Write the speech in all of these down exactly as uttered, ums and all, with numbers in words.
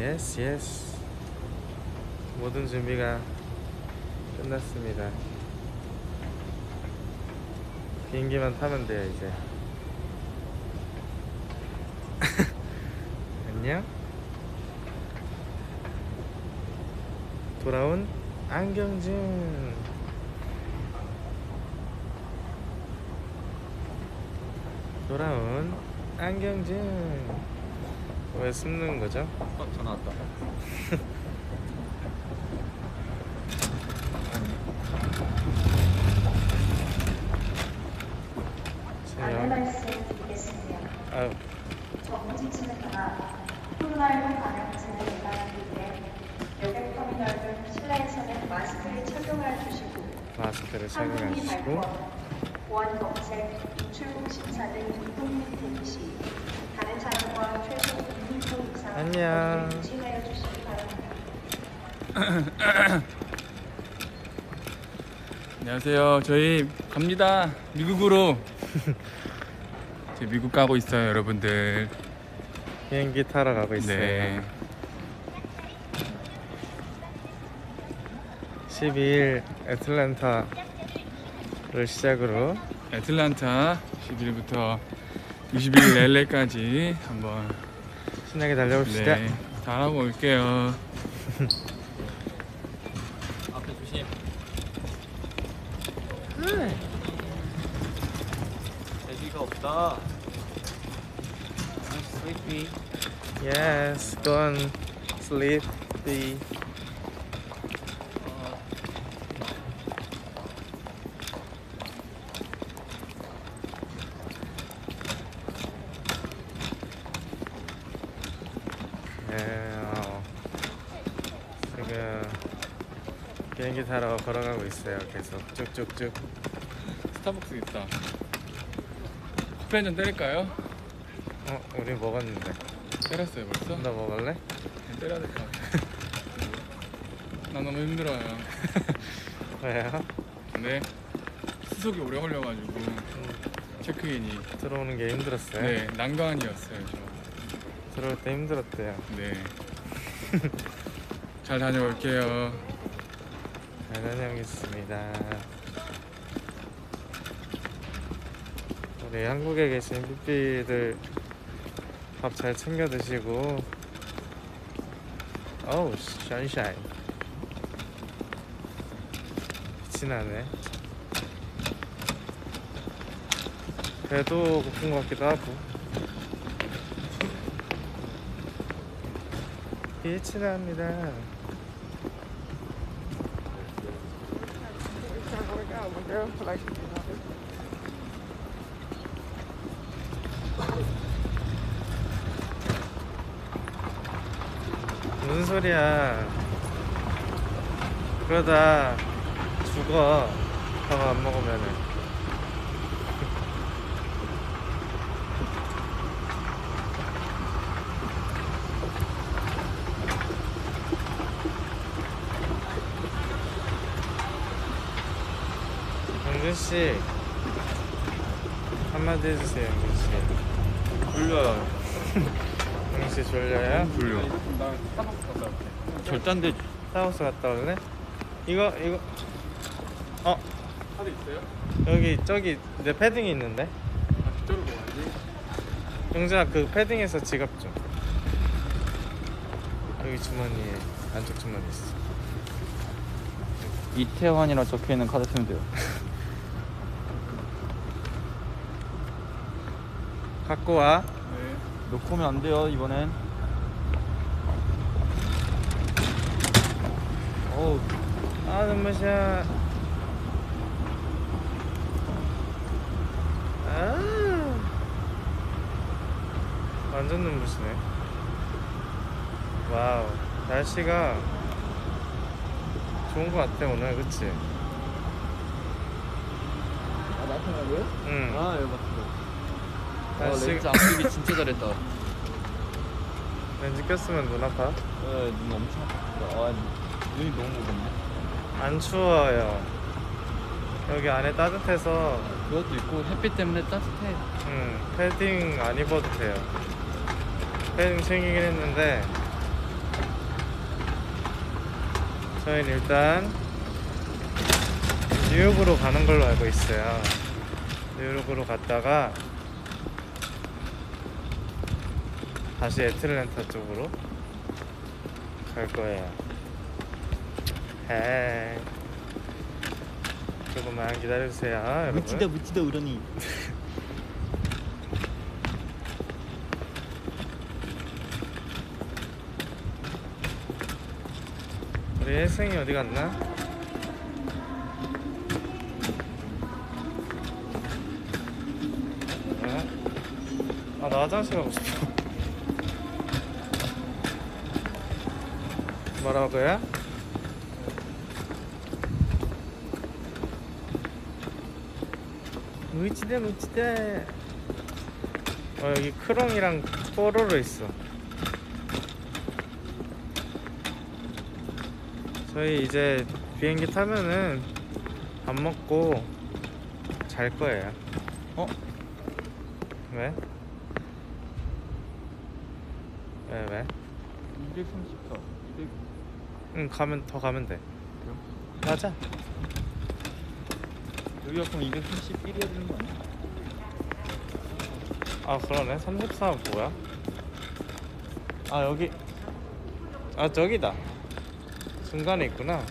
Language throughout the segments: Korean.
예스 예스. 모든 준비가 끝났습니다. 비행기만 타면 돼요 이제. 안녕. 돌아온 안경준. 돌아온 안경준. 왜 숨는 거죠? 어, 전화 왔다. 안내 말씀드리겠습니다. 아유. 정지치는 하나, 코로나십구 감염증을 예방하기 위해 여객 터미널 등 실내에서는 마스크를 착용해 주시고 마스크를 착용하시고 보안 검색, 출국 심사 등 이동 및 대기 시 다른 차량과 최소 이 미터 이상 안녕. 거리를 유지하여 주시기 바랍니다. 안녕하세요. 저희 갑니다. 미국으로. 저희 미국 가고 있어요, 여러분들. 비행기 타러 가고 있어요. 네. 십이일 애틀랜타를 시작으로 애틀란타 십일일부터 이십일 엘에이까지 한번 신나게 달려봅시다. 네, 잘하고 올게요. 앞에 조심. 대기가 없다. sleepy. Yes, go on sleep. The 어, 지금 비행기 타러 걸어가고 있어요. 계속 쭉쭉쭉. 스타벅스 있다. 커피 한잔 때릴까요? 어, 우리 먹었는데. 때렸어요 벌써? 너 먹을래? 때려야 될 것 같아. 나 너무 힘들어요. 왜요? 근데 수속이 오래 걸려가지고 체크인이 들어오는 게 힘들었어요? 네 난관이었어요. 저. 들어올 때 힘들었대요. 네. 잘 다녀올게요. 잘 다녀오겠습니다. 우리 한국에 계신 삐삐들 밥 잘 챙겨 드시고. 어우 션샤인. 빛이 나네. 배도 고픈 것 같기도 하고. 빛이 납니다. 무슨 소리야. 그러다 죽어. 밥 안 먹으면은. 영준씨 한마디 해주세요. 영준씨 졸려요. 영준씨 졸려요? 졸려. 나 스타벅스 갔다 올게. 절단데 스타벅스 갔다 올래? 이거 이거 어 카드 있어요? 여기 저기 내 패딩이 있는데. 아 저쪽으로 가야지. 영준아 그 패딩에서 지갑 좀. 여기 주머니에 안쪽 주머니 있어. 이태환이라 적혀있는 카드 쓰면 돼요. 갖고 와. 네. 놓고 오면 안 돼요 이번엔. 어우 아 눈부셔. 아 완전 눈부시네. 와우 날씨가 좋은 것 같아 오늘. 그치? 아 나타나고요? 응. 아 여기 맞다. 날씨 렌즈 안 끼기 진짜 잘했다. 렌즈 꼈으면 눈 아파? 네, 눈 엄청 아프다. 아, 눈이 너무 무겁네. 안 추워요. 여기 안에 따뜻해서. 그것도 있고 햇빛 때문에 따뜻해. 응 패딩 안 입어도 돼요. 패딩 챙기긴 했는데 저희는 일단 뉴욕으로 가는 걸로 알고 있어요. 뉴욕으로 갔다가 다시 애틀랜타 쪽으로 갈 거예요. 헤이. 조금만 기다려주세요, 여러분. 묻지다 묻지다 우러니. 우리 혜승이 어디 갔나? 어? 아, 나 화장실 가고 싶어. 뭐라고요? 무지대 무지대. 어, 여기 크롱이랑 뽀로로 있어. 저희 이제 비행기 타면은 밥 먹고 잘 거예요. 어? 왜? 왜 왜? 이백삼십사. 이백. 응, 가면 더 가면 돼. 맞아. 여기가 그럼 이백삼십일이어야 되는 거 아니야? 아, 그러네. 삼십사는 뭐야? 아, 여기. 아, 저기다. 중간에 있구나.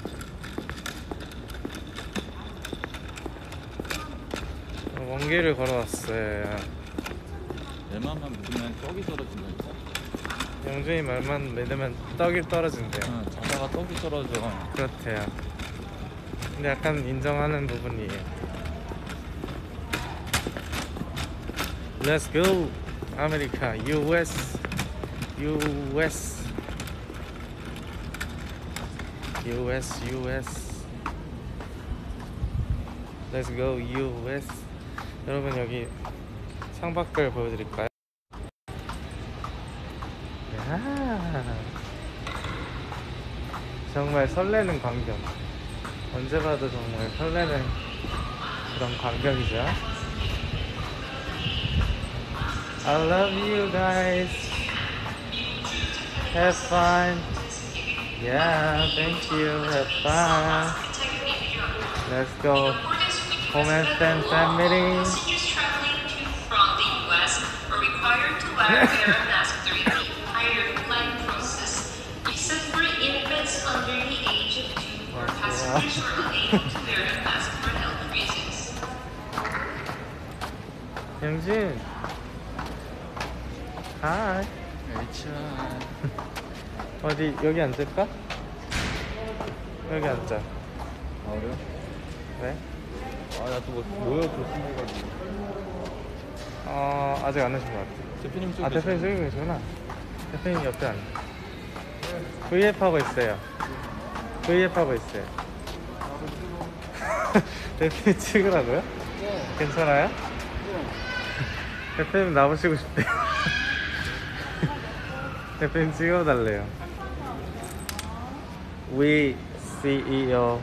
먼 길을 걸어왔어요. 내 맘만 믿으면 떡이 떨어진다니까. 영준이 말만 믿으면 떡이 떨어진대요. 응, 자다가 떡이 떨어져. 그렇대요. 근데 약간 인정하는 부분이에요. Let's go, 아메리카, 유에스, 유에스, 유에스, 유에스. Let's go, 유에스. 여러분, 여기 창밖을 보여드릴까요? 야, 정말 설레는 광경. 언제 봐도 정말 설레는 그런 광경이죠. I love you guys. Have fun. Yeah, thank you. Have fun. Let's go. Home and fan family. Passengers traveling to from the U S are required to wear a mask during the entire flight process, except for infants under the age of two or passengers who are unable to wear a mask for health reasons. 영진. 하이. 에이치아. 어디 여기 앉을까? 여기 앉자. 아 그래요? 왜? 아나 또 뭐 모여 조심해가지고. 어, 아직 안 오신 것 같아. 대표님 좀. 아, 대표님 저기 계시구나. 대표님 옆에 앉아. 브이에프 하고 있어요. 브이에프 하고 있어요. 대표님 찍으라고요? 네. 괜찮아요? 네. 대표님 나오시고 싶대요. 대표님 찍어달래요. We 씨이오.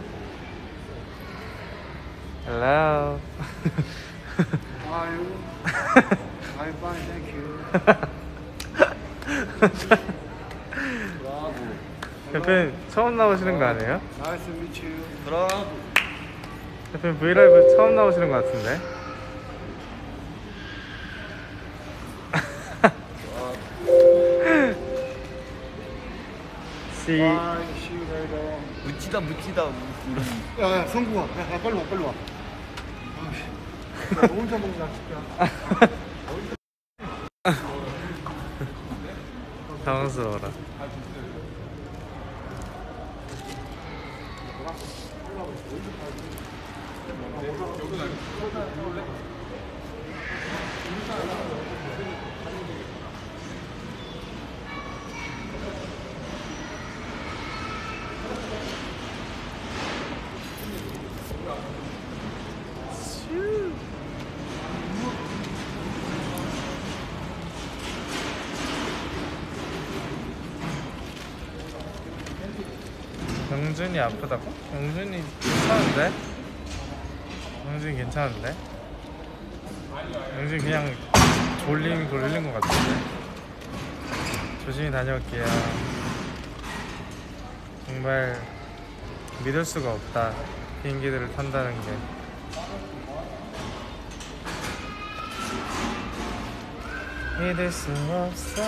Hello. How are you? I'm fine, thank you. 브라보. 대표님 처음 나오시는 거 아니에요? Nice to meet you. 브라보. 대표님 브이라이브 처음 나오시는 거 같은데? C Bye, see you later. 묻지다 묻지다 우러니. 야, 야, 성구야. 야, 야, 빨리 와, 빨리 와. 아이씨. 야, 너 혼자 먹냐, 진짜. 당황스러워라. 영준이 아프다고? 영준이 괜찮은데? 영준이 괜찮은데? 영준이 그냥 졸림 졸린 것 같은데? 조심히 다녀올게요. 정말 믿을 수가 없다. 비행기들을 탄다는 게. 믿을 수 없어.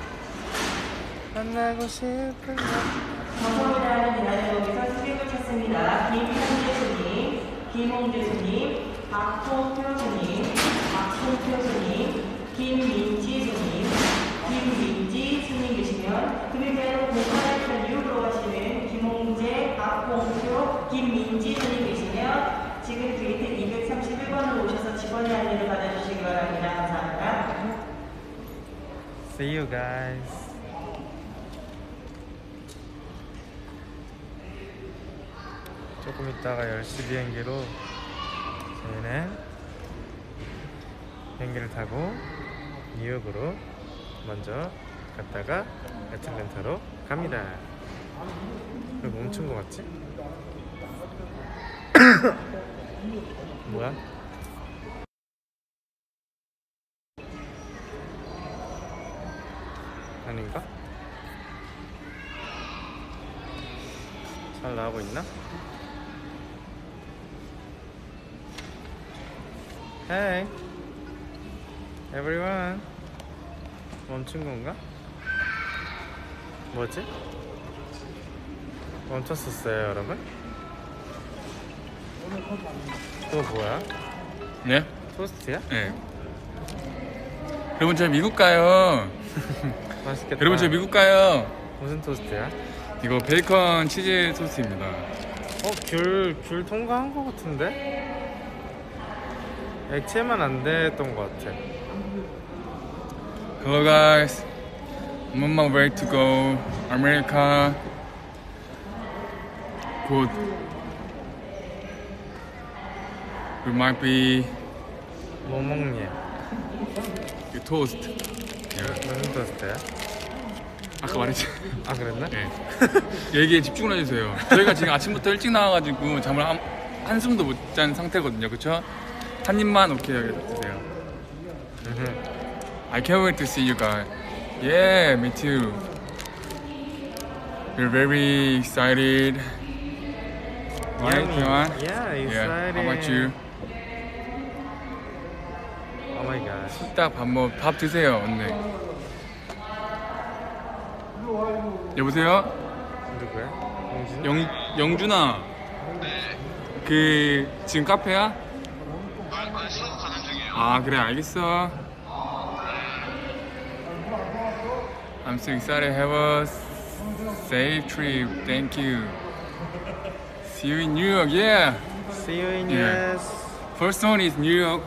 만나고 싶은 걸. 감사합니다. 기다려 여기서 수객을 찾습니다. 김현재 스님, 김홍재 스님, 박홍표 스님, 박홍표 스님, 김민지 스님, 김민지 스님 계시면 그리고 공간에서 뉴욕으로 가시는 김홍재, 박홍표, 김민지 스님 계시면 지금 게이트 이백삼십일 번으로 오셔서 직원의 안내를 받아주시기 바랍니다. 감사합니다. See you guys. 조금 있다가 열 시 비행기로 저희는 비행기를 타고 뉴욕으로 먼저 갔다가 애틀랜타로 갑니다. 왜 멈춘 거 같지? 뭐야? 아닌가? 잘 나오고 있나? Hey everyone. 멈춘 건가? 뭐지? 멈췄었어요 여러분? 또 뭐야? 네? 토스트야? 네. 여러분 저 미국 가요. 맛있겠다. 여러분 저 미국 가요. 무슨 토스트야? 이거 베이컨 치즈 토스트입니다. 어? 귤, 귤 통과한 거 같은데? 액체만 안 됐던 거 같아. Hello guys, I'm on my way to go America. 곧 we might be 뭐 먹니? 이 토스트. 무슨 토스트야? 아까 말했지. 아 그랬나? 네. 얘기에 집중을 해주세요. 저희가 지금 아침부터 일찍 나와가지고 잠을 한, 한숨도 못 잔 상태거든요, 그쵸? 한 입만 오케이 드세요. I can't wait to see you guys. Yeah, me too. We're very excited. Right, Johan? Yeah, Yeah. excited. How about you? Oh my gosh. 이따 밥 먹, 밥 드세요, 언니. 여보세요? 누구야? 영진? 영, 영준아. 그, 지금 카페야? 아, 그래, 알겠어. I'm so excited. Have a safe trip. Thank you. See you in New York. Yeah. See you in Yeah. U S. First one is New York.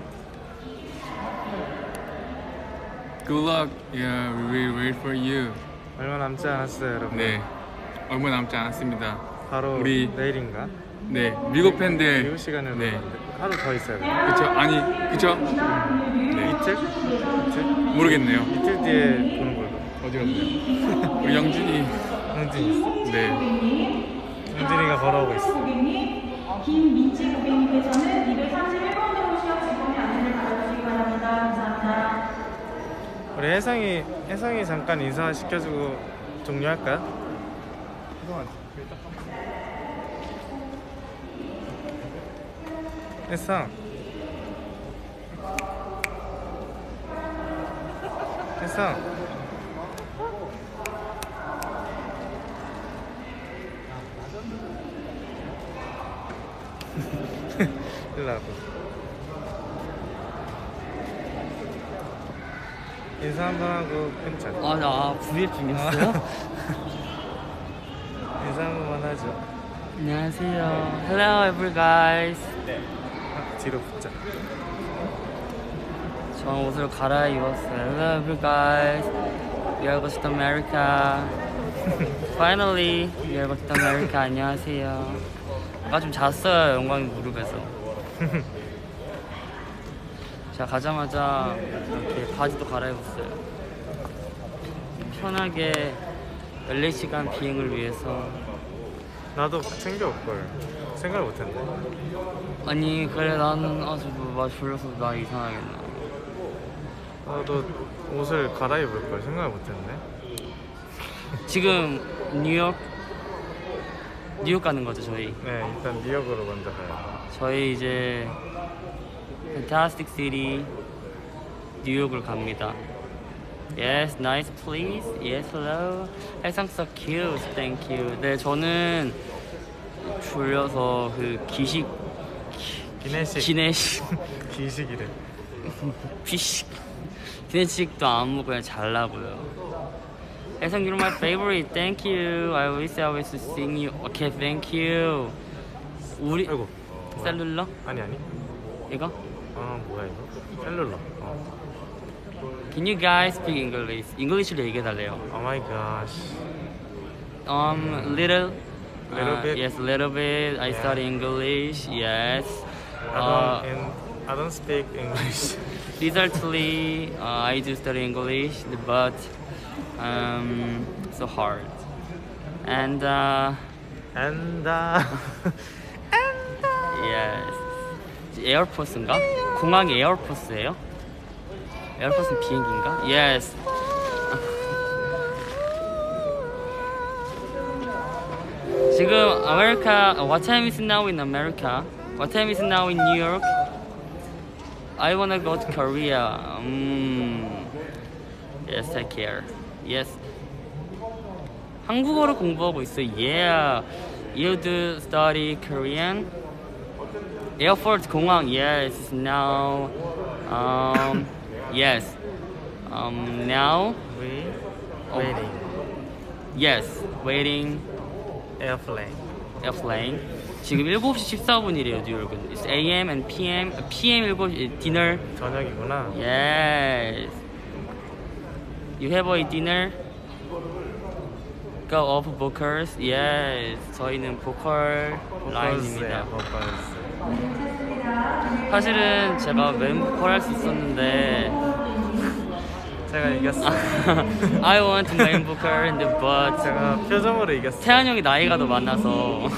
Good luck. Yeah, we will wait for you. 얼마 남지 않았어요 여러분. 네. 얼마 남지 않았습니다. 바로 우리- 내일인가? 네, 미국 팬들. 미국 시간으로 네. 가는데 하루 더 있어야 돼. 그쵸? 아니, 그쵸? 네. 이틀? 이틀? 모르겠네요. 이틀 뒤에 보는 걸로. 어디 갔어요? 우리 영준이. 영진이 있어. 네. 영진이가 걸어오고 있어. 고객님, 김민지 고객님께서는 이백삼십일 번으로 시작 직원의 안내를 받아주시기 바랍니다. 감사합니다. 우리 혜성이 혜성이 잠깐 인사 시켜주고 종료할까요? 혜성. 혜성. 일로 와봐. 인사 한번 하고 끊자. 아, 나 브이앱 중이었어요? 인사 한 번만 하죠. 안녕하세요. Hello, every guys. 아, 뒤로 붙자. 저 옷을 갈아입었어요. Hello, every guys. We are going to America. Finally, we are going to America. 안녕하세요. 아까 좀 잤어요, 영광이 무릎에서. 제가 가자마자 이렇게 바지도 갈아입었어요. 편하게 열네 시간 비행을 위해서. 나도 챙겨올 걸 생각을 못했네. 아니 그래 나는 아주 막 졸려서 나 이상하겠나. 나도 옷을 갈아입을 걸 생각을 못했네. 지금 뉴욕 뉴욕 가는 거죠 저희. 네, 일단 뉴욕으로 먼저 가요. 저희 이제 Fantastic City 뉴욕을 갑니다. Yes, nice please. Yes, hello. 해상 so cute. Thank you. 네, 저는 졸려서 그 기식 기내식. 기내식 기식이래. 피식 기내식도 안 먹고 그냥 잘라고요. 해상 you're my favorite. Thank you. I wish I was seeing you. Okay, thank you. 우리 아이고. 셀룰러? 아니 아니. 이거? 아 뭐야 이거? 셀룰러. 어. Can you guys speak English? 잉글리시로 얘기해달래요. Oh my gosh. Um, little. Little uh, bit? Yes, little bit. I Yeah. study English. Yes. I Uh, don't and I don't speak English. Recently, uh, I do study English, but um, so hard. And uh, And uh, yes, 에어포스인가? 공항이 에어포스예요? 에어포스는 비행기인가? Yes. 지금 아메리카. What time is it now in America? What time is it now in New York? I wanna go to Korea. 음. Yes, take care. Yes. 한국어를 공부하고 있어. Yeah. You do study Korean? Airport 공항. Yes. Now. Um. Yes. Um. Now. we Oh. waiting Yes. Waiting. airplane. Airplane. 지금 일곱 시 십사 분이래요 뉴욕은. It's A M and P M. P M 일곱 시 dinner. 저녁이구나. Yes. You have a dinner? Go off bookers? Yes. 저희는 보컬 라인입니다. 버퍼스. 사실은 제가 메인 보컬 할 수 있었는데 제가 이겼어요. I want main vocal in the but 제가 표정으로 이겼어요. 태환 형이 나이가 더 많아서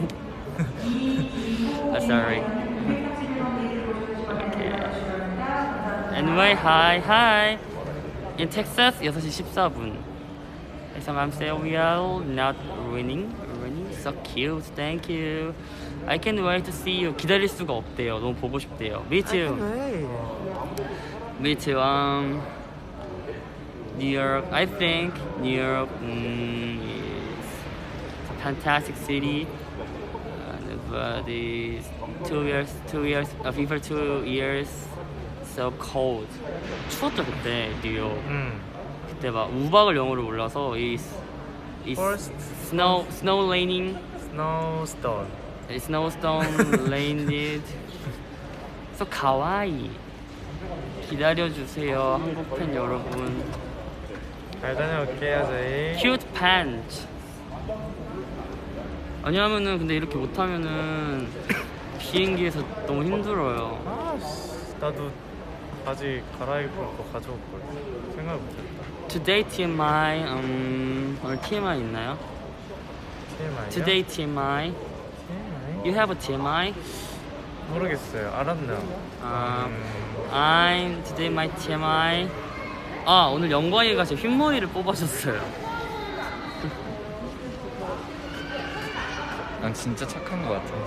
I'm sorry. Okay. Anyway, hi, hi. In Texas 여섯 시 십사 분. So I'm saying we are not winning, winning. So cute, thank you. I can't wait to see you. 기다릴 수가 없대요. 너무 보고 싶대요. Me too. Me too. Um, New York. I think New York mm, is a fantastic city. Uh, but it's two years, two years, uh, for two years, so cold. 추웠죠 그때 뉴욕. 음. 그때 막 우박을 영어로 몰라서 이, 이 First. snow, snow raining, Snowstorm. snowstorm rained. So kawaii. 기다려주세요 한국 팬 여러분. 잘 다녀올게요 저희. Cute pants. 아니하면은 근데 이렇게 못하면은 비행기에서 너무 힘들어요. 아, 씨, 나도 바지 갈아입을 거 가져올 걸. 생각을 못했다. Today T M I. 음, 오늘 T M I 있나요? 티엠아이요? Today T M I. 티엠아이? You have a T M I? 모르겠어요. 알았나? 아, 음, I'm today my T M I. 아, 오늘 영광이가 제 흰머리를 뽑아줬어요. 난 진짜 착한 것 같아.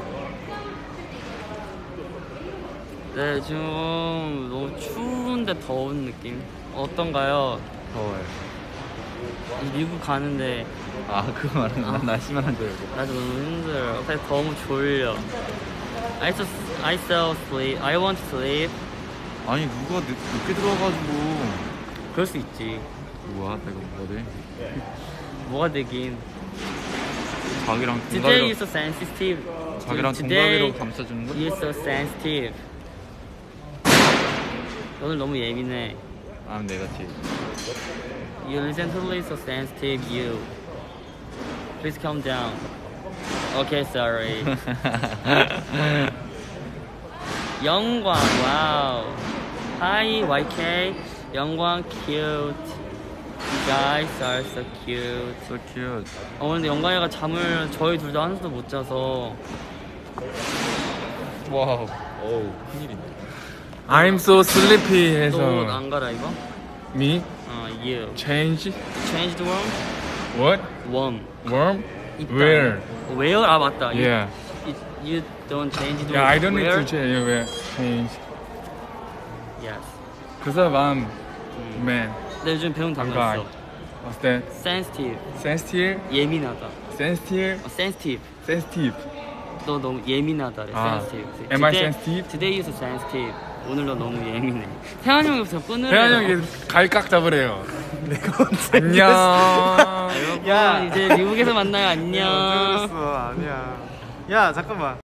네, 지금 너무 추운데 더운 느낌. 어떤가요? 더워요. 미국 가는데 아 그거 말하는 난 날씨만 한 줄 알고. 나도 너무 힘들어요. 그래서 너무 졸려. I so I so sleep. I want to sleep. 아니 누가 늦, 늦게 들어와가지고. 그럴 수 있지. 뭐야 내가 뭐래? 뭐가 되긴. 자기랑 Today 동갑이로 you're so sensitive. 자기랑 Today 동갑이로 감싸주는 거? you're so sensitive. 오늘 너무 예민해. I'm negative. You recently so sensitive. You. Please calm down. Okay, sorry. 영광, wow. Hi, Y K. 영광, cute. You guys are so cute. So cute. 어, 근데 영광이가 잠을 저희 둘 다 한숨도 못 자서. 와우. 어우 큰일이네. I'm so sleepy 해서. 또 안 가라 이거? Me? 어, you. Change? Change the world? What? Warm. Warm? 입다. Where? Where? 아 맞다. You- Yeah. You, you don't change the Yeah, I don't need where? to change. Yeah, change. Yes. Cause of I'm man. 나 요즘 배운 단어 guy. 있어. What's that? Sensitive. Sensitive. 예민하다. Sensitive. 어, sensitive. Sensitive. 너 너무 예민하다래. 아, sensitive. am I Today- sensitive? Today you're so sensitive. 오늘 너 너무 예민해. 태환이 형이 없어 끊으래. 태환이 형이 갈깍 잡으래요. 내가 언제 안녕. 여러분 야. 이제 미국에서 만나요. 안녕. 어쩌겠어 아니야 야 잠깐만